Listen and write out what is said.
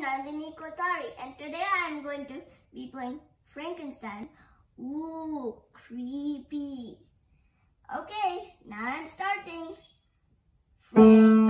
Nandani Kothari, and today I am going to be playing Frankenstein. Ooh, creepy. Okay, now I'm starting.